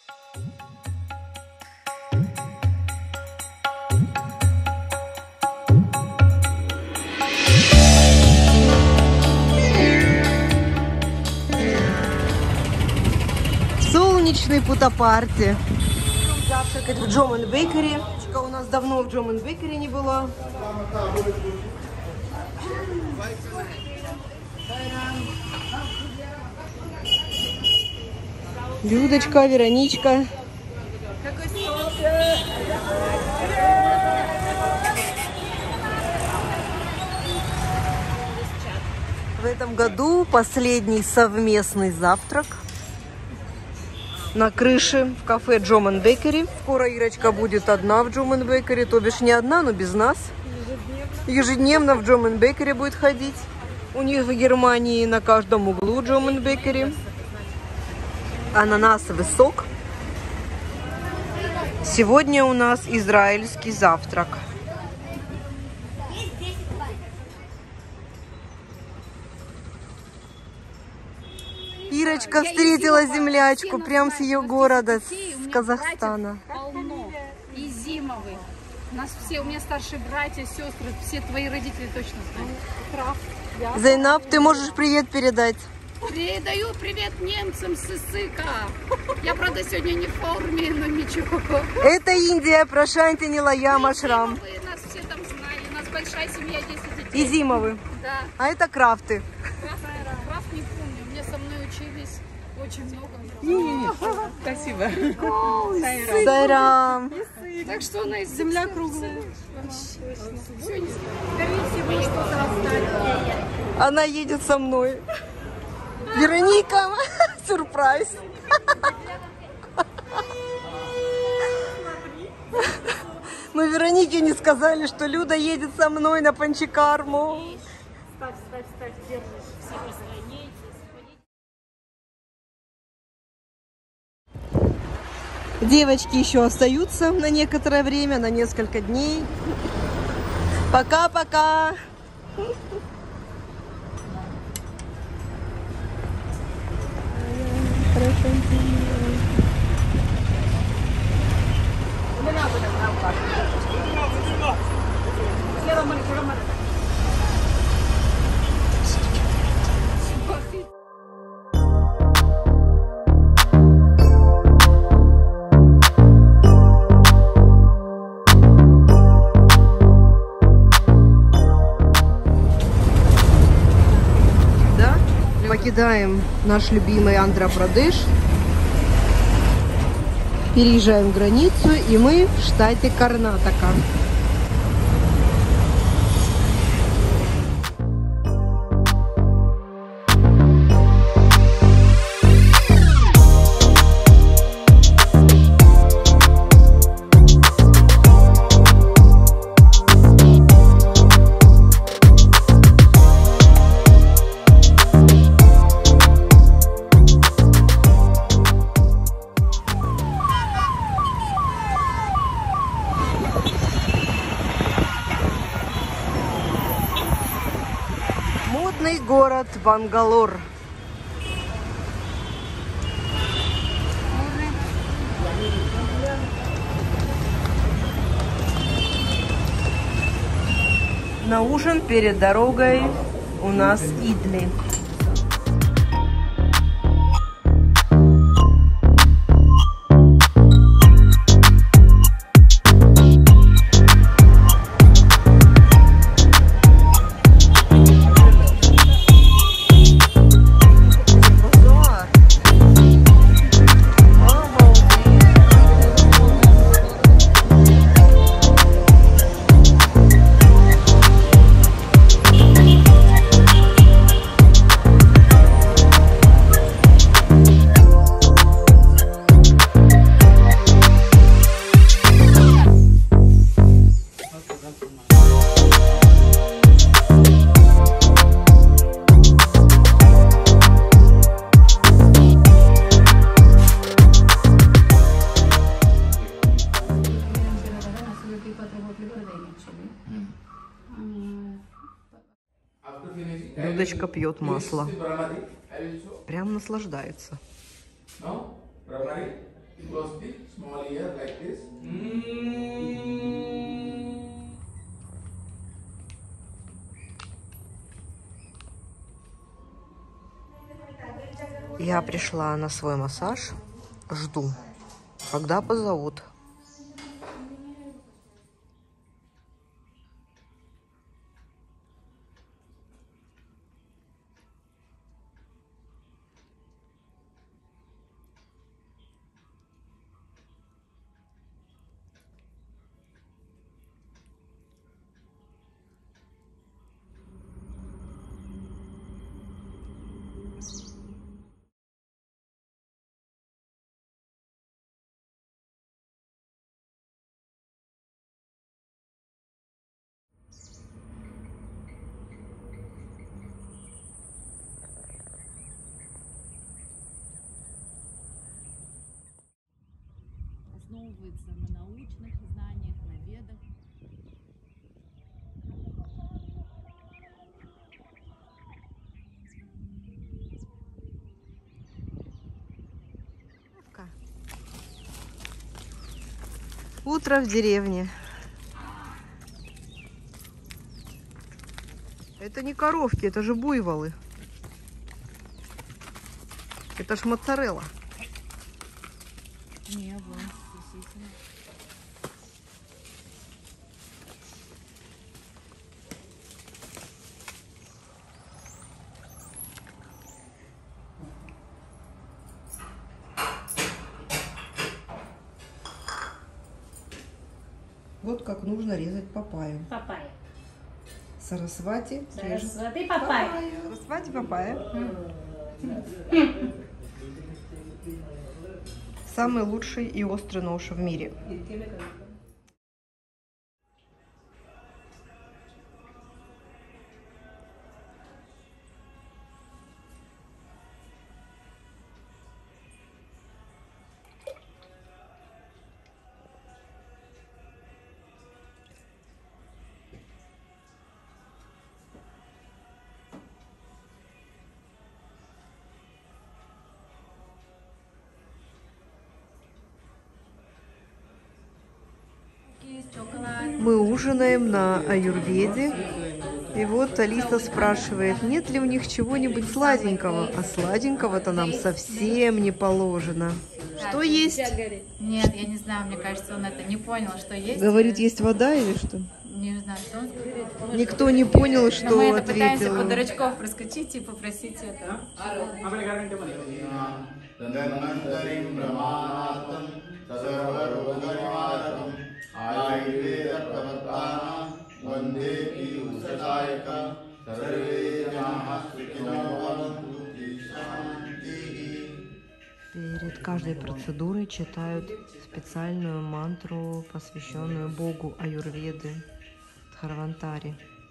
Солнечный Путапарти. Завтракать в Джом энд Бейкери. У нас давно в Джом энд Бейкери не было. Людочка, Вероничка. В этом году последний совместный завтрак на крыше в кафе Джом энд Бейкери. Скоро Ирочка будет одна в Джом энд Бейкери, то бишь не одна, но без нас. Ежедневно в Джом энд Бейкери будет ходить. У них в Германии на каждом углу Джом энд Бейкери. Ананасовый сок. Сегодня у нас израильский завтрак. Ирочка встретила землячку прямо с ее города, с Казахстана. Полно. И Зимовых. У нас все, у меня старшие братья, сестры, все твои родители точно знают. Зайнаб, ты можешь привет передать? Передаю привет немцам с Исыка. Я, правда, сегодня не в форме, но ничего. Это Индия, Прошанти, Нилая, Ашрам. Вы нас все там знали. У нас большая семья, 10 детей. И Зимовы. Да. А это Крафты. Крафт не помню. У меня со мной учились очень много. Спасибо. Сайрам. Так что она из Земля круглая. Она едет со мной. Вероника, сюрприз. Мы Веронике не сказали, что Люда едет со мной на Панчикарму. Ставь, держишь. Все позвоните. Девочки еще остаются на некоторое время, на несколько дней. Пока-пока. Покидаем наш любимый Андхра-Прадеш, переезжаем границу, и мы в штате Карнатака. Город Бангалор. На ужин перед дорогой у нас идли. Людочка пьет масло. Прям наслаждается. Close the small ear like this. Я пришла на свой массаж. Жду, когда позовут. Основывается на научных знаниях, на ведах. Утро в деревне. Это не коровки, это же буйволы. Это ж моцарелла. Не, вон, действительно. Вот как нужно резать папайю. Папайя. Сарасвати режет. Сарасвати папайя. Сарасвати папайя. Самый лучший и острый нож в мире. Мы ужинаем на аюрведе. И вот Алиса спрашивает, нет ли у них чего-нибудь сладенького. А сладенького-то нам совсем не положено. Что есть? Нет, я не знаю, мне кажется, он это не понял, что есть. Говорит, есть вода или что? Не знаю, что он говорит. Никто не понял, что Но мы это пытаемся ответил. под дурачков проскочить и попросить это. Перед каждой процедурой читают специальную мантру, посвященную богу аюрведы Дхарвантари.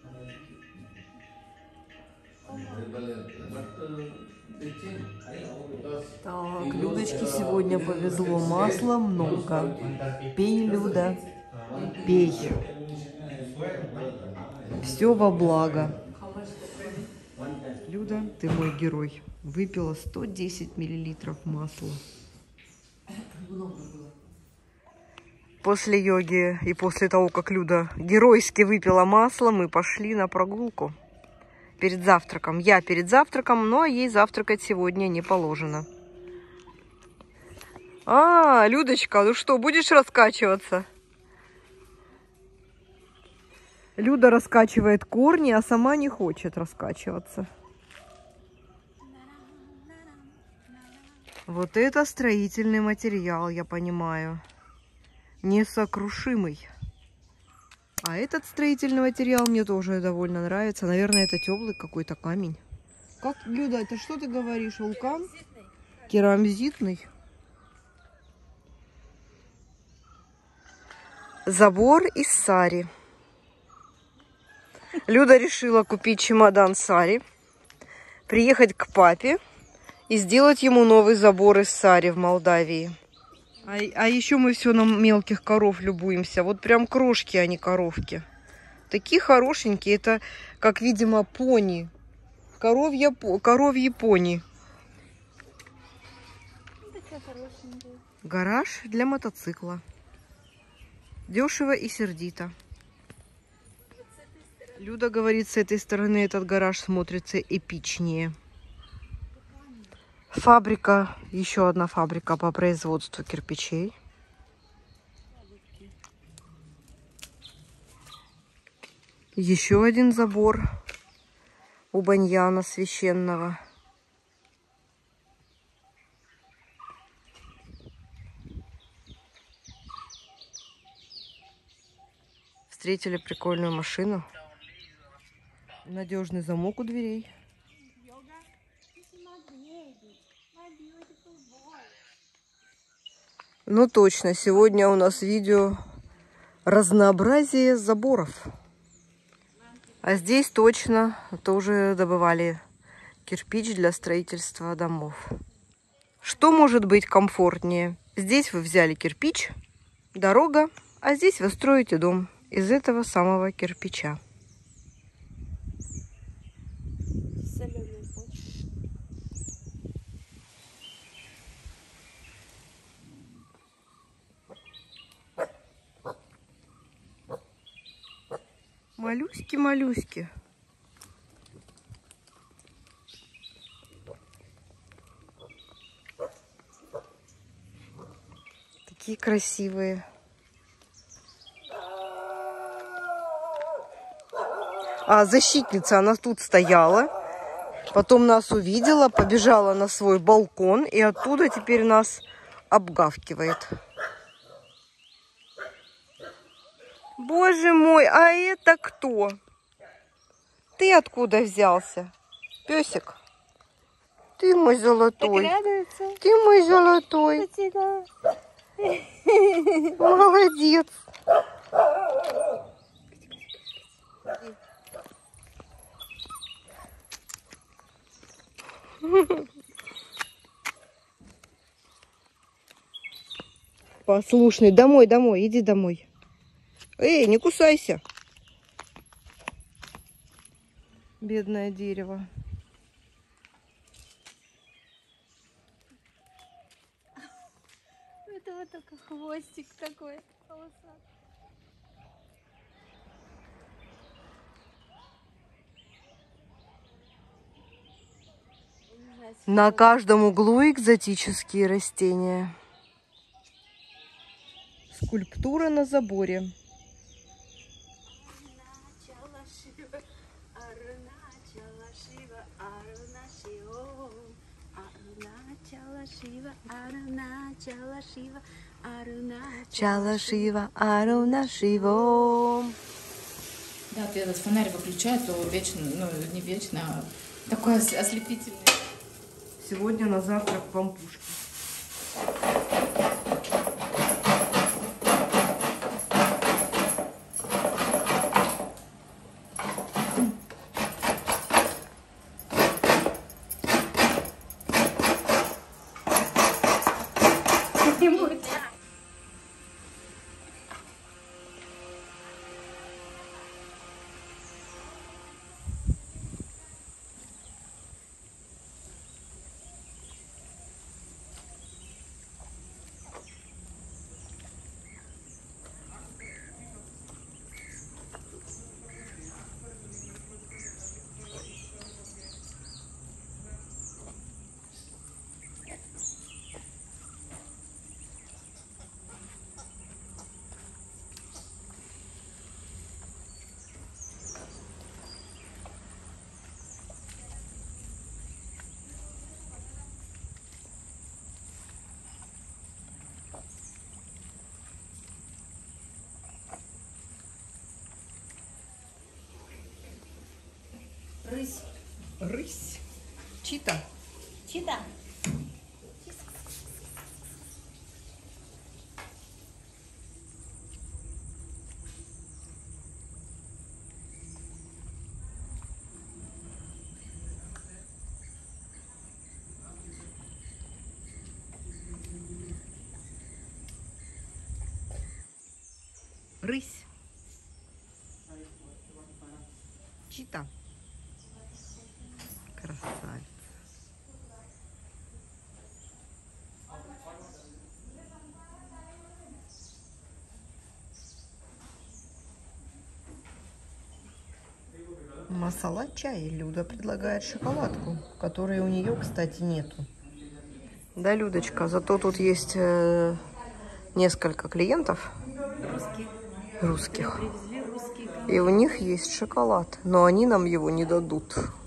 Так, Людочке сегодня повезло. Масла много. Пей, Люда, пей. Все во благо. Люда, ты мой герой. Выпила 110 миллилитров масла. После йоги и после того, как Люда геройски выпила масло, мы пошли на прогулку. Перед завтраком. Я перед завтраком, но ей завтракать сегодня не положено. А, Людочка, ну что, будешь раскачиваться? Люда раскачивает корни, а сама не хочет раскачиваться. Вот это строительный материал, я понимаю. Несокрушимый. А этот строительный материал мне тоже довольно нравится. Наверное, это теплый какой-то камень. Как, Люда, это что ты говоришь? Вулкан? Керамзитный. Забор из сари. Люда решила купить чемодан сари, приехать к папе и сделать ему новый забор из сари в Молдавии. А еще мы все на мелких коров любуемся. Вот прям крошки, а не коровки. Такие хорошенькие. Это, как, видимо, пони. Коровьи пони. Гараж для мотоцикла. Дешево и сердито. Люда говорит, с этой стороны этот гараж смотрится эпичнее. Фабрика, еще одна фабрика по производству кирпичей. Еще один забор у баньяна священного. Встретили прикольную машину. Надежный замок у дверей. Ну точно, сегодня у нас видео разнообразие заборов. А здесь точно тоже добывали кирпич для строительства домов. Что может быть комфортнее? Здесь вы взяли кирпич, дорога, а здесь вы строите дом из этого самого кирпича. Моллюски-моллюски. Такие красивые. А защитница, она тут стояла, потом нас увидела, побежала на свой балкон и оттуда теперь нас обгавкивает. Боже мой, а это кто? Ты откуда взялся? Песик? Ты мой золотой. Ты мой золотой. Молодец. Послушный. Домой, домой. Иди домой. Эй, не кусайся. Бедное дерево. Это вот только хвостик такой. Полосатый. На каждом углу экзотические растения. Скульптура на заборе. Чала Шива, Аруна Шиво. Да, ты этот фонарь выключай, то вечно, ну не вечно, а такой ослепительный. Сегодня на завтрак пампушки. Рысь. Рысь. Чита. Чита. Рысь. Чита. Красавица. Масала чай. Люда предлагает шоколадку, которой у нее, кстати, нету. Да, Людочка, зато тут есть несколько клиентов. Русских. И у них есть шоколад, но они нам его не дадут.